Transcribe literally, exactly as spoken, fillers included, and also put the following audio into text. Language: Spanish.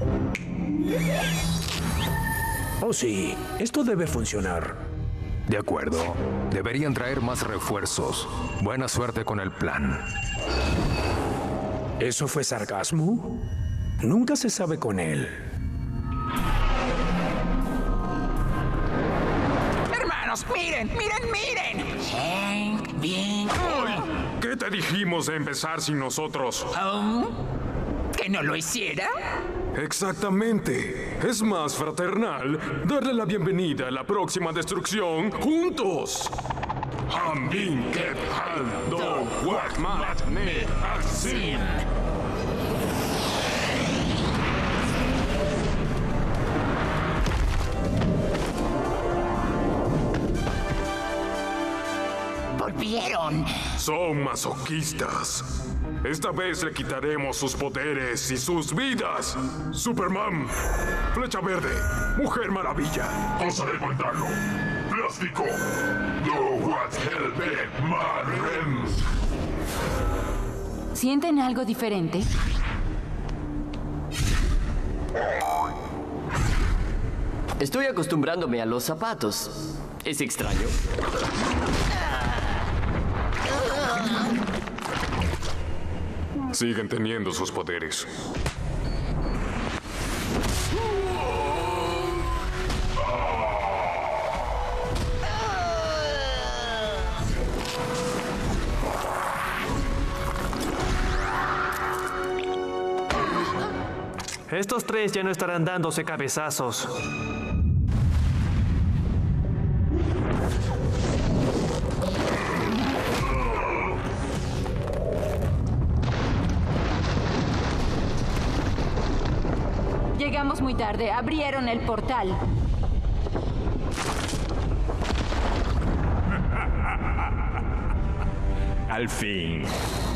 Oh, sí. Esto debe funcionar. De acuerdo. Deberían traer más refuerzos. Buena suerte con el plan. ¿Eso fue sarcasmo? Nunca se sabe con él. Hermanos, miren, miren, miren. Hank, bien. ¿Qué te dijimos de empezar sin nosotros? ¿Um? ¿Que no lo hiciera? Exactamente. Es más fraternal darle la bienvenida a la próxima destrucción juntos. Hambin ket hal do wat mat ne asin. Volvieron. Son masoquistas. Esta vez le quitaremos sus poderes y sus vidas. Superman, Flecha Verde, Mujer Maravilla. Cosa de pantano, Plástico, Do What Help Marrems. ¿Sienten algo diferente? Estoy acostumbrándome a los zapatos. ¿Es extraño? Siguen teniendo sus poderes. Estos tres ya no estarán dándose cabezazos. Llegamos muy tarde. Abrieron el portal. Al fin.